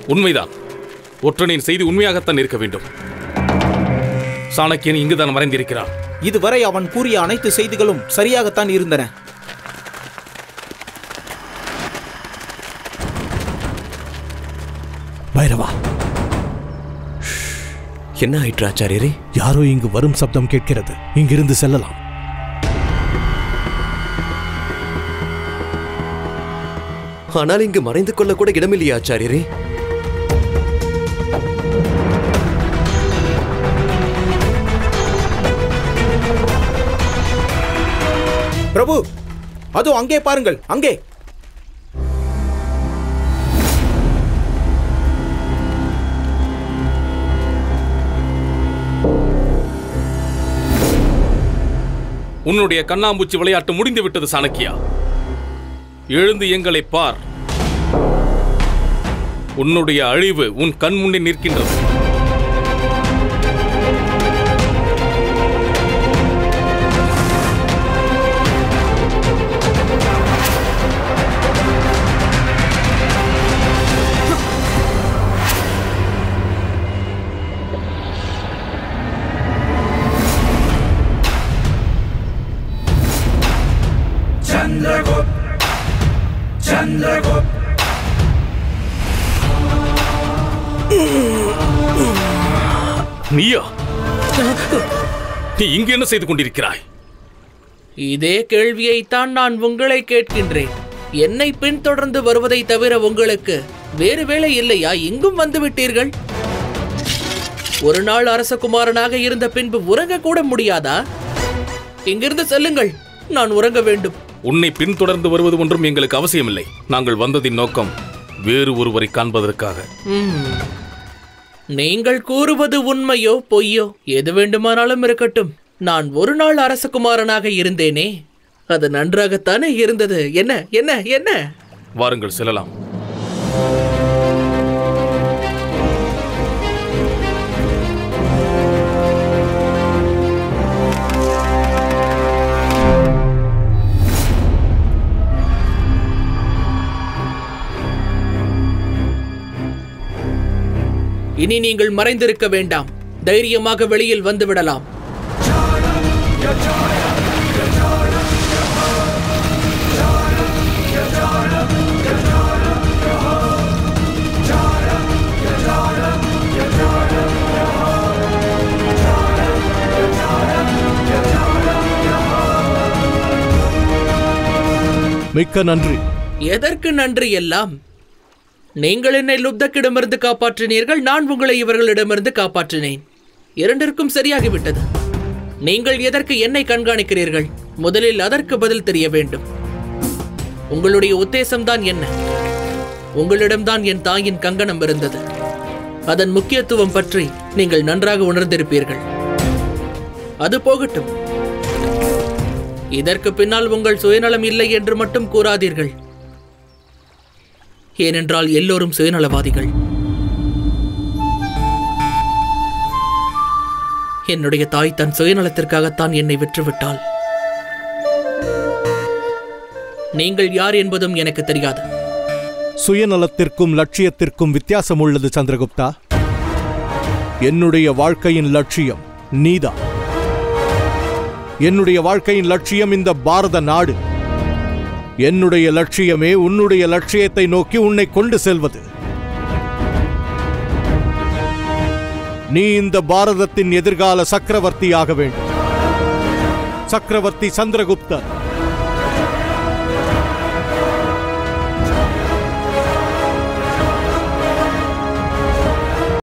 உண்மைதான். ஒற்றனின் செய்தி உண்மையாகத்தான் இருக்க வேண்டும். சாணக்கியன் இங்குதான் மறைந்திருக்கிறார். இதுவரை அவன் கூறிய அனைத்து செய்திகளும் சரியாகத்தான் இருந்தன. பைரவா, என்ன ஆயிற்று ஆச்சாரியரே? யாரோ இங்கு வரும் சப்தம் கேட்கிறது. இங்கிருந்து செல்லலாம். ஆனால் இங்கு மறைந்து கொள்ள கூட இடமில்லையா ஆச்சாரியரே? பிரபு, அதோ அங்கே பாருங்கள், அங்கே. உன்னுடைய கண்ணாம்பூச்சி விளையாட்டு முடிந்துவிட்டது சாணக்கியா. எழுந்து எங்களை பார். உன்னுடைய அழிவு உன் கண் முன்னே நிற்கின்றது. நீயா? நீ இங்கு என்ன செய்து கொண்டிருக்கிறாய்? இதே கேள்வியைத்தான் நான் உங்களை கேட்கின்றேன். என்னை பின்தொடர்ந்து வருவதை தவிர உங்களுக்கு வேறு வேலை இல்லையா? இங்கும் வந்து விட்டீர்கள். ஒரு நாள் அரசகுமாரனாக இருந்த பின்பு உறங்க கூட முடியாதா? இங்கிருந்து செல்லுங்கள், நான் உறங்க வேண்டும். உன்னை பின்தொடர்ந்து வருவது ஒன்றும் எங்களுக்கு அவசியமில்லை. நாங்கள் வந்ததின் நோக்கம் வேறு ஒருவரை காண்பதற்காக. நீங்கள் கூறுவது உண்மையோ பொய்யோ எது வேண்டுமானாலும் இருக்கட்டும். நான் ஒரு நாள் அரசகுமாரனாக இருந்தேனே, அது நன்றாகத்தானே இருந்தது. என்ன என்ன என்ன? வாருங்கள் செல்லலாம். இனி நீங்கள் மறைந்திருக்க வேண்டாம். தைரியமாக வெளியில் வந்து விடலாம். மிக்க நன்றி. எதற்கு நன்றி எல்லாம்? நீங்கள் என்னை லுப்தக்கிடமிருந்து காப்பாற்றினீர்கள், நான் உங்களை இவர்களிடமிருந்து காப்பாற்றினேன். இரண்டிற்கும் சரியாகிவிட்டது. நீங்கள் எதற்கு என்னை கண்காணிக்கிறீர்கள்? முதலில் அதற்கு பதில் தெரிய வேண்டும். உங்களுடைய உத்தேசம்தான் என்ன? உங்களிடம்தான் என் தாயின் கங்கணம் இருந்தது. அதன் முக்கியத்துவம் பற்றி நீங்கள் நன்றாக உணர்ந்திருப்பீர்கள். அது போகட்டும். இதற்கு பின்னால் உங்கள் சுயநலம் இல்லை என்று மட்டும் கூறாதீர்கள். ஏனென்றால் எல்லோரும் சுயநலவாதிகள். என்னுடைய தாய் தன் சுயநலத்திற்காகத்தான் என்னை விற்றுவிட்டாள். நீங்கள் யார் என்பதும் எனக்கு தெரியாது. சுயநலத்திற்கும் லட்சியத்திற்கும் வித்தியாசம் உள்ளது சந்திரகுப்தா. என்னுடைய வாழ்க்கையின் லட்சியம் நீதான். என்னுடைய வாழ்க்கையின் லட்சியம் இந்த பாரத நாடு. என்னுடைய லட்சியமே உன்னுடைய லட்சியத்தை நோக்கி உன்னை கொண்டு செல்வது. நீ இந்த பாரதத்தின் எதிர்கால சக்கரவர்த்தியாக வேண்டும். சக்கரவர்த்தி சந்திரகுப்தர்.